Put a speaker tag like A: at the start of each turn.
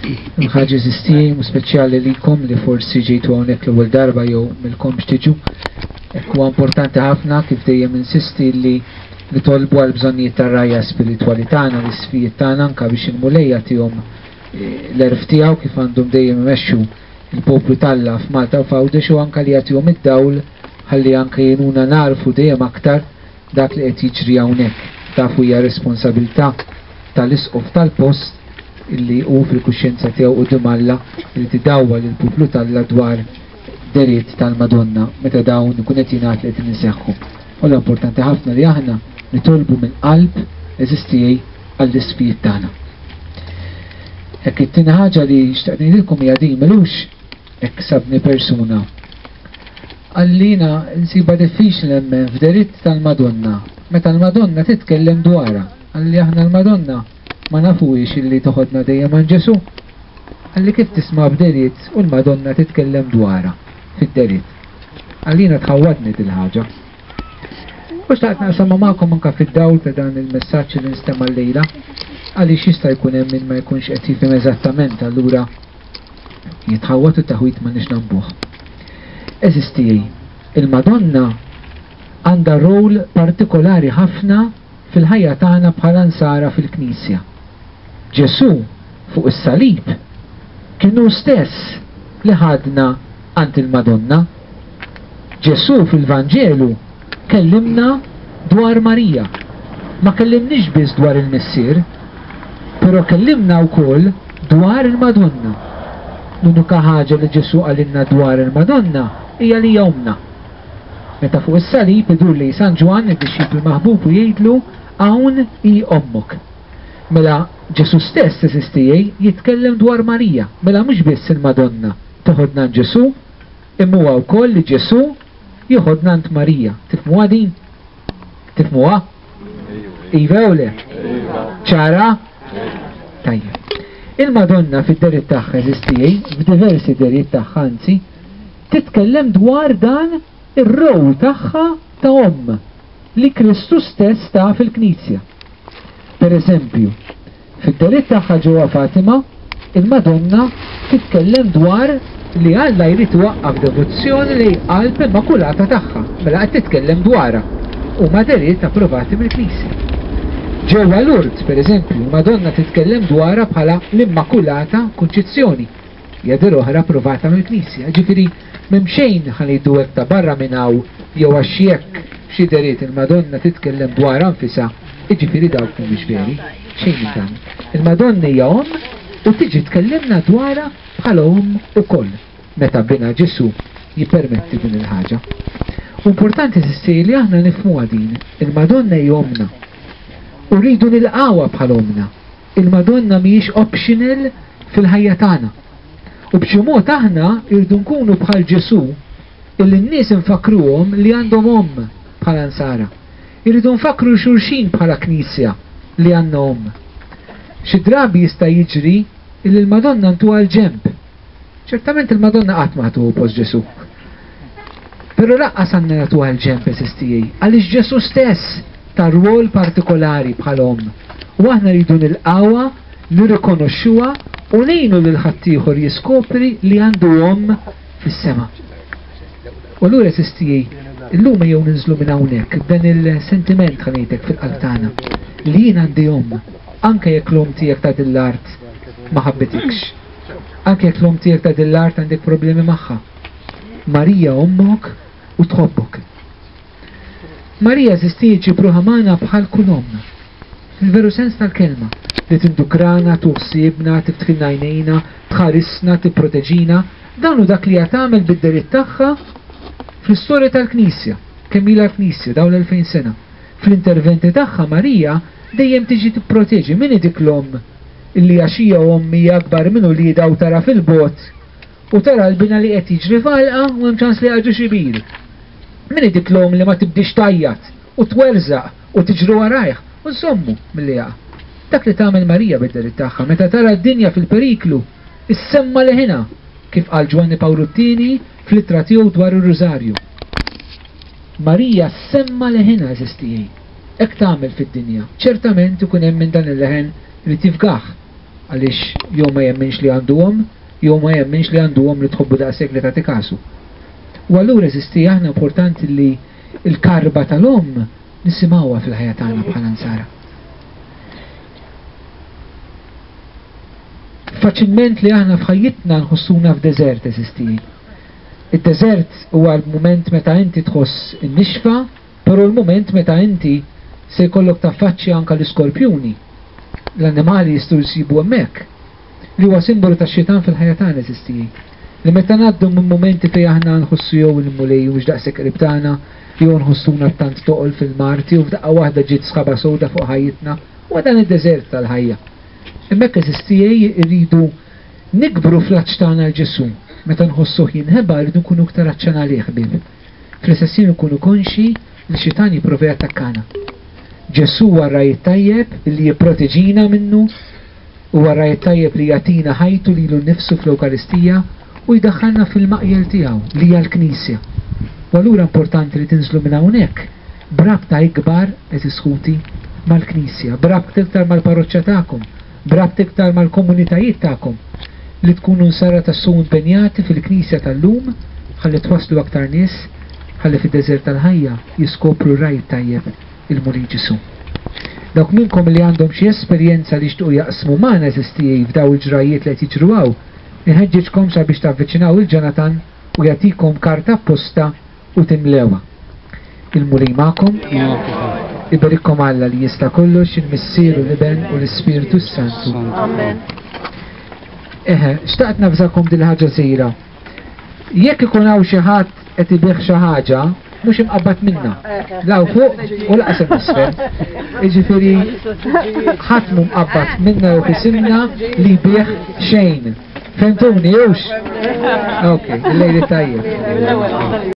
A: ħaġa eżisti u speċjali likom li forsi ġejtu hawnhekk l-ewwel darba jew milkomx tiġu. Huwa importanti ħafna kif dejjem insisti li tolbu għal bżonnijiet tar-rajja spirituali tagħna, l-isfijiet tagħna anke biex il-mulejja tihom l-erf tiegħu kif għandhom dejjem imexxu il-poplu Talla f'Malta u f'Għawdex u anke li jagħtihom id-dawl ħalli anke jenuna narfu dejjem aktar dak li qed jiġri hawnhekk. Tafu hija responsabilità tal-isqof tal-post illi hu fil-kuxjenza tiegħu quddiem Alla li tidawwa lill-poplu Talla dwar deriet tal-Madonna meta dawn ikun qed jingħad li qed inseħħu. U l-importanti ħafna li aħna nitolbu minn qalb eżistijej għall-isfijiet tagħna. Hekk it-tieni ħaġa li xtaqt ngħidilkom hija din milux hekk sabni persuna. Għallina nsiba diffiċli hemmhekk f'deritt tal-Madonna. Meta l-Madonna titkellem dwarha, għalli aħna l-Madonna ma nafuhiex illi toħodna dejjem għan Ġesu. Għalli kif tisma' b'deritt u l-Madonna titkellem dwarha fid-deritt. Għallina tħawwadni dil-ħaġa. U xtaqt naqsam magħkom anke fid-dawl ta' dan il-messaġġ li nistema' llejla għaliex jista' jkun hemm min ma jkunx qed jifhem eżattament allura jitħawwad u taħwit ma nix nambuh. Eżistijej, il-Madonna għandha rol partikolari ħafna fil-ħajja tagħna bħala nsara fil-Knisja. Ġesu fuq is-salib kienu stess li ħadna għand il-Madonna. Ġesu fil-Vanġelu kellimna dwar Marija. Ma kellimniex biss dwar il-Missier, però kellimna wkoll dwar il-Madonna. L-unika ħaġa li Ġesu għalinna dwar il-Madonna hija li jomna. Meta fuq is-salib idur li San Ġwan id-dixxiplu maħbub u jgħidlu hawn hi ommok. Mela Ġesu stess eżistijej jitkellem dwar Marija, mela mhux biss il-Madonna toħodna Ġesu, imma huwa wkoll li Ġesu jieħodna ant Marija. Tifhmuha din? Tifhmuha? Iva u le? ċara? Tajjeb. Il-Madonna fid-deritt tagħha eżistijej, f'diversi deritt tagħha anzi, titkellem dwar dan ir-rowl tagħha ta' omm li Kristu stess ta' fil-Knisja. Per eżempju, fid-deritt tagħha ġewwa Fatima, il-Madonna titkellem dwar li Alla jrid iwaqqaf devozzjoni li qalb immakulata tagħha, mela qed titkellem dwarha huma deritt approvati mill-Knisja. Ġewwa Lourdes, per eżempju, Madonna titkellem dwarha bħala l-Immakulata Konċizzjoni, hija der oħra approvata mill-Knisja. Ġifieri m'hemm xejn ħanejdu hekk ta' barra minn hawn jew għax jekk xi deritt il-Madonna titkellem dwar anfisha, jiġifieri dawk mhumiex veri, xejn minn dan. Il-Madonna hija omm u tiġi tkellimna dwarha bħala omm ukoll meta bina Ġesu jippermetti din il-ħaġa. Importanti tissej li aħna nifhmuha din, il-Madonna hija ommna. U rridu nilqawha bħal ommna. Il-Madonna mhijiex optional fil-ħajja tagħna. U b'xi mod aħna rridu nkunu bħal Ġesu illi n-nies infakruhom li għandhom omm bħala nsara. Irridu nfakru xulxin bħala Knisja li għandna omm. Xi drabi jista' jiġri illi l-Madonna ntuha l-ġenb. Ċertament il-Madonna qatt ma ħatuha post Ġesu. Però laqqas għandna nagħtuha l-ġenb eżistijej għaliex Ġesu stess ta' rwol partikolari bħal omm. U aħna rridu nilqawha, nirrikonoxxuha u ngħinu lil ħaddieħor jiskopri li għandu omm fis-sema. U allura eżistijej, illum jew ninżlu minn hawnhekk b'dan il-sentiment ħanejtek fil-qalb tagħna li jien għandi omm, anke jekk l-omm tiegħek ta' dil-art ma ħabbitikx. Anke jekk l-omm tiegħek ta' dil-art għandek problemi magħha. Marija ommok u tħobbok. Marija eżistijie ġibruha magħna bħal kull omm. Fil-veru sens tal-kelma. Li tindukrana, tuħsibna, tiftkilna għajnejna, tħarisna, tipproteġina. Dawn hu dak li tagħmel bid-deritt tagħha fl-istorja tal-Knisja, kemm ilha l-Knisja dawn l-2000 sena. Fl-interventi tagħha Marija dejjem tiġi tipproteġi min dik l-omm illi għaxija ommi akbar minnu li daw tara fil-bot u tara l-bina li qed jiġri falqa u hemm ċans li ħaġu xi bil. Min dik l-omm li ma tibdix tajjat u twerżaq u tiġri warajh u nżommu milli jaqa'. Dak li tagħmel Marija bid-deritt tagħha meta tara d-dinja fil-periklu issemma leħinha kif qal Ġwanni Pawlu Tieni fl-ittra tiegħu dwar ir-Rużarju. Marija semma leħinha eżistijej. Hekk tagħmel fid-dinja. Ċertament ikun hemm minn dan il-leħen li tifgaħ għaliex jew ma jemminx li għanduhom, jew ma jemminx li għanduhom li tħobbu daqshekk li tagħti kasu. U allura eżisti aħna importanti li l-karba tal-om nisimgħuha fil-ħajja tagħna bħala nsara. Faċilment li aħna f'ħajjitna nħossuna f'deżert eżisti. Id-deżert huwa l-mument meta inti tħoss in-nixfa, però l-mument meta inti se jkollok taffaċċja anke l-iskorpjuni. L-annimali jistgħu jsibu hemmhekk. Li huwa simbolu tax-xitan fil-ħajja tagħna eżisti. Li meta ngħaddu minn momenti fejn aħna nħossu jew il-mulej mhux daqshekk qrib tagħna, jew nħossuna tant toqol fil-marti u f'daqqa waħda ġiet sħaba sewda fuq ħajjitna, huwa dan id-deżert tal-ħajja. Hemmhekk eżistijej irridu nikbru fl-aċċ tagħna l-Ġesu. Meta nħossuh jinħeba rridu nkunu iktar aċċana lih ħbieb. Fl-istess nkunu konxi li xitan jipprovi attakkana. Ġesu huwa r-rajiet tajjeb li jipproteġina minnu, huwa r-rajiet tajjeb li jagħtina ħajtu lilu nnifsu fl-Ewkaristija u jdaħħalna fil-maqjel tiegħu li hija l-Knisja. U allura importanti li tinżlu minn hawnhekk brabta ikbar qed iskuti mal-Knisja, brabta iktar mal-parroċċja tagħkom, brabta iktar mal-komunitajiet tagħkom li tkunu nsara tassu impenjati fil-Knisja tal-lum ħalli twaslu aktar nies ħalli fid-deżert tal-ħajja jiskopru rajt tajjeb il-Mulej Ġesu. Dawk minnkom li għandhom xi esperjenza li xtuq jaqsmu magħna eżistijej f'daw il-ġrajiet li qed jiġruhaw, inħeġġeġkom sabiex tavviċinaw il-Jonathan u jagħtikom karta apposta u timlewa. Il-Mulej magħkom, ibarikkom Alla li jista' kollox, il-Missieru l-Iben u l-Ispiritu Santu.
B: Amen.
A: Xtaqt nafżakom dil ħaġa żgħira. Jekk ikun hawn xi ħadd qed ibih xi ħaġa, mhux imqabbad minna. Law fuq u laqas isfel. Jiġifieri ħadd mhu mqabbad minna jew isimna li jbih xejn. Fentuni jewx? Okay, il-lejli tajjeb.